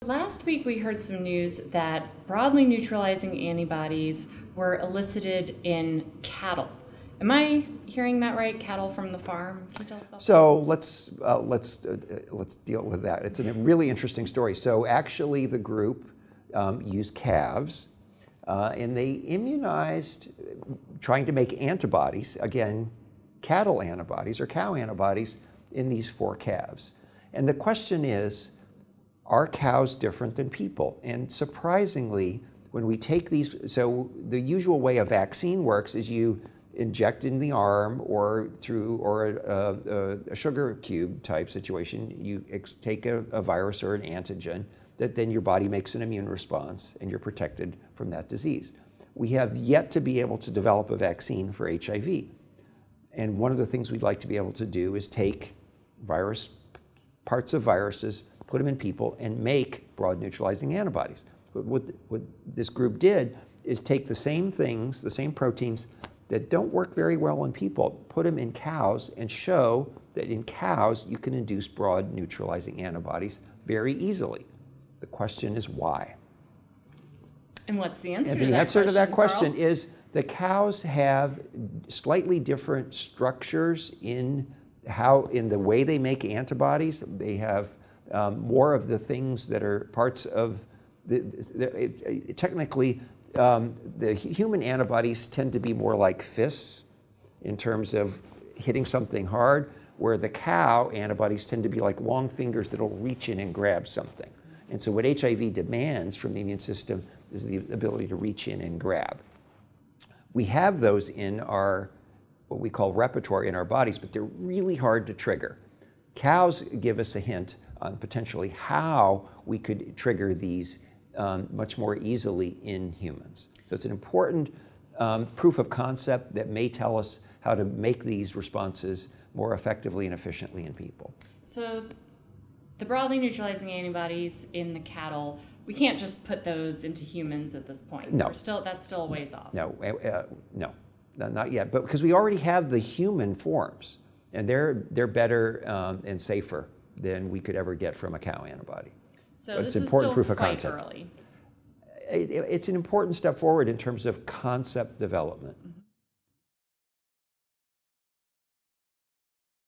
Last week we heard some news that broadly neutralizing antibodies were elicited in cattle. Am I hearing that right? Cattle from the farm? Can you tell us about So let's deal with that. It's a really interesting story. So actually the group used calves and they immunized, trying to make antibodies, again, cattle antibodies or cow antibodies in these 4 calves. And the question is, are cows different than people? And surprisingly, when we take these, so the usual way a vaccine works is you inject in the arm or through a sugar cube type situation. You take a virus or an antigen that then your body makes an immune response and you're protected from that disease. We have yet to be able to develop a vaccine for HIV. And one of the things we'd like to be able to do is take parts of viruses, put them in people, and make broad neutralizing antibodies. What this group did is take the same things, the same proteins that don't work very well in people, put them in cows, and show that in cows you can induce broad neutralizing antibodies very easily. The question is why? And what's the answer to that question? The answer to that question Carl? is the cows have slightly different structures in the way they make antibodies. They have more of the things that are parts of technically the human antibodies tend to be more like fists in terms of hitting something hard, where the cow antibodies tend to be like long fingers that'll reach in and grab something. And so what HIV demands from the immune system is the ability to reach in and grab. We have those in our, what we call repertoire in our bodies, but they're really hard to trigger. Cows give us a hint on potentially how we could trigger these much more easily in humans. So it's an important proof of concept that may tell us how to make these responses more effectively and efficiently in people. So the broadly neutralizing antibodies in the cattle, we can't just put those into humans at this point. No. That's still a ways off. No, no, not yet. But because we already have the human forms, and they're better and safer than we could ever get from a cow antibody. So it's this an important is still proof of quite concept. early. It's an important step forward in terms of concept development.